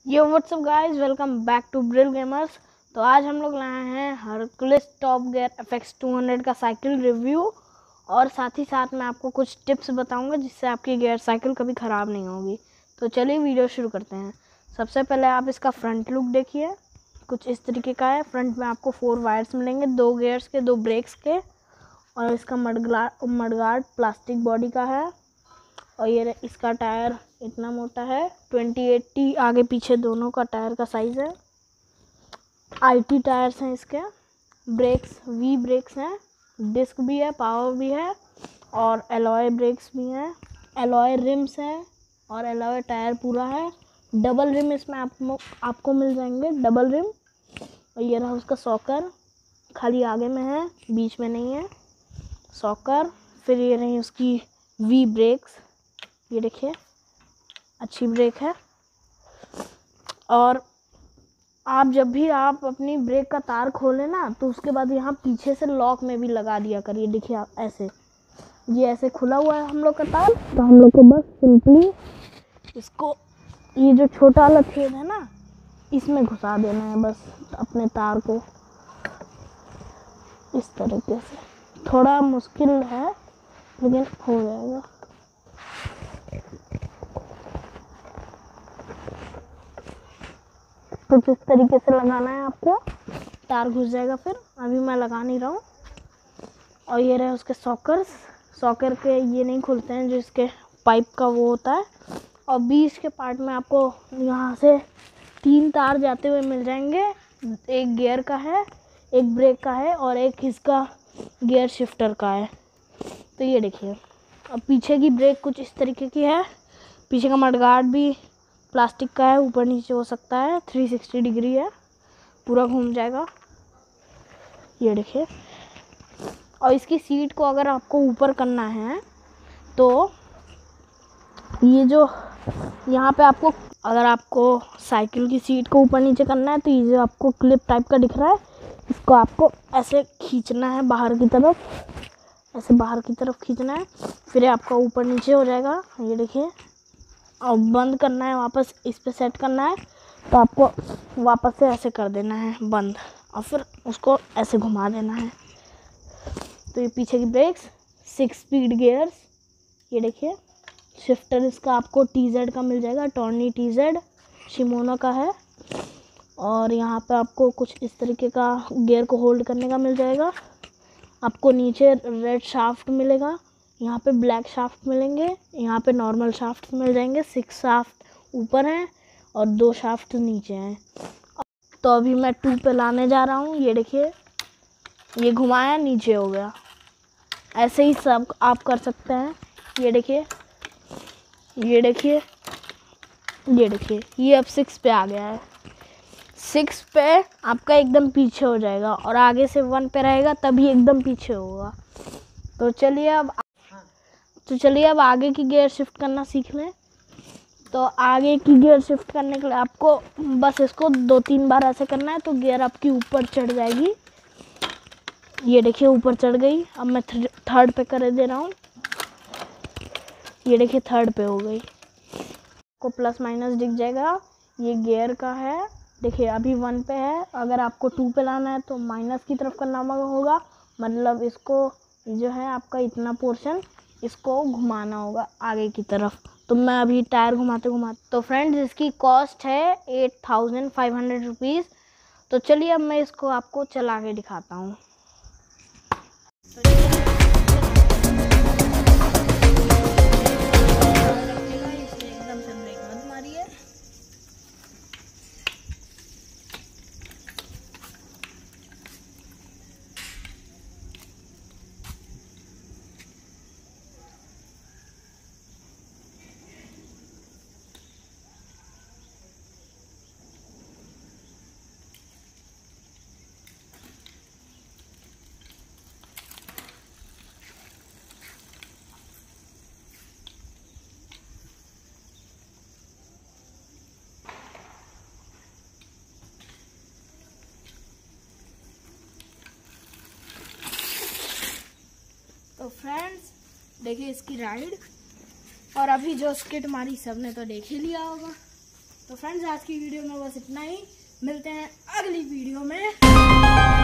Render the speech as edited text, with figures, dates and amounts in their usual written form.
Yo what's up guys, welcome back to Brill Gamers. तो आज हम लोग लाए हैं हरकुलिस टॉप गियर FX 200 का साइकिल रिव्यू, और साथ ही साथ मैं आपको कुछ टिप्स बताऊंगा जिससे आपकी गियर साइकिल कभी ख़राब नहीं होगी। तो चलिए वीडियो शुरू करते हैं। सबसे पहले आप इसका फ्रंट लुक देखिए, कुछ इस तरीके का है। फ्रंट में आपको 4 वायर्स मिलेंगे, 2 गियर्स के, 2 ब्रेक्स के, और इसका मडगार्ड प्लास्टिक बॉडी का है। और ये इसका टायर इतना मोटा है, 2080 आगे पीछे दोनों का टायर का साइज़ है। IT टायर्स हैं इसके। ब्रेक्स V ब्रेक्स हैं, डिस्क भी है, पावर भी है, और एलॉय ब्रेक्स भी हैं। एलॉय रिम्स हैं और एलॉय टायर पूरा है। डबल रिम इसमें आपको मिल जाएंगे, डबल रिम। और ये रहा उसका सॉकर, खाली आगे में है, बीच में नहीं है सॉकर। फिर ये रही उसकी V ब्रेक्स, ये देखिए अच्छी ब्रेक है। और आप जब भी आप अपनी ब्रेक का तार खोलें ना, तो उसके बाद यहाँ पीछे से लॉक में भी लगा दिया करिए। देखिए आप ऐसे, ये ऐसे खुला हुआ है हम लोग का तार, तो हम लोग को बस सिंपली इसको, ये जो छोटा वाला छेद है ना, इसमें घुसा देना है बस अपने तार को, इस तरीके से। थोड़ा मुश्किल है लेकिन हो जाएगा। कुछ इस तरीके से लगाना है आपको, तार घुस जाएगा। फिर अभी मैं लगा नहीं रहा हूँ। और ये रहे उसके सॉकर के, ये नहीं खुलते हैं, जो इसके पाइप का वो होता है। और बीच के पार्ट में आपको यहाँ से 3 तार जाते हुए मिल जाएंगे। एक गियर का है, एक ब्रेक का है, और एक इसका गियर शिफ्टर का है। तो ये देखिए। अब पीछे की ब्रेक कुछ इस तरीके की है। पीछे का मडगार्ड भी प्लास्टिक का है, ऊपर नीचे हो सकता है, 360 डिग्री है, पूरा घूम जाएगा, ये देखिए। और इसकी सीट को अगर आपको ऊपर करना है तो ये जो यहाँ पे आपको, अगर आपको साइकिल की सीट को ऊपर नीचे करना है, तो ये जो आपको क्लिप टाइप का दिख रहा है, इसको आपको ऐसे खींचना है बाहर की तरफ, ऐसे बाहर की तरफ खींचना है, फिर आपका ऊपर नीचे हो जाएगा, ये देखिए। और बंद करना है, वापस इस पे सेट करना है, तो आपको वापस से ऐसे कर देना है बंद, और फिर उसको ऐसे घुमा देना है। तो ये पीछे की ब्रेक्स, 6 स्पीड गियर्स, ये देखिए। शिफ्टर इसका आपको TZ का मिल जाएगा, टॉर्नी TZ शिमोनो का है। और यहाँ पे आपको कुछ इस तरीके का गियर को होल्ड करने का मिल जाएगा। आपको नीचे रेड शाफ्ट मिलेगा, यहाँ पे ब्लैक शाफ्ट मिलेंगे, यहाँ पे नॉर्मल शाफ्ट मिल जाएंगे। 6 शाफ्ट ऊपर हैं और 2 शाफ्ट नीचे हैं। तो अभी मैं 2 पे लाने जा रहा हूँ, ये देखिए। ये घुमाया, नीचे हो गया। ऐसे ही सब आप कर सकते हैं। ये देखिए, ये देखिए, ये देखिए, ये अब 6 पे आ गया है। 6 पे आपका एकदम पीछे हो जाएगा, और आगे से 1 पे रहेगा तभी एकदम पीछे होगा। तो चलिए अब आगे की गियर शिफ्ट करना सीख लें। तो आगे की गियर शिफ्ट करने के लिए आपको बस इसको 2-3 बार ऐसे करना है, तो गियर आपकी ऊपर चढ़ जाएगी। ये देखिए ऊपर चढ़ गई। अब मैं 3rd पे कर दे रहा हूँ, ये देखिए 3rd पे हो गई। आपको प्लस माइनस दिख जाएगा, ये गियर का है। देखिए अभी 1 पे है, अगर आपको 2 पे लाना है तो माइनस की तरफ करना होगा, मतलब इसको जो है आपका इतना पोर्शन, इसको घुमाना होगा आगे की तरफ। तो मैं अभी टायर घुमाते घुमाते, तो फ्रेंड्स इसकी कॉस्ट है 8500 रुपीज़। तो चलिए अब मैं इसको आपको चला के दिखाता हूँ। एकदम से ब्रेक मत मारिए। तो फ्रेंड्स देखिए इसकी राइड, और अभी जो स्किट मारी सबने तो देख ही लिया होगा। तो फ्रेंड्स आज की वीडियो में बस इतना ही, मिलते हैं अगली वीडियो में।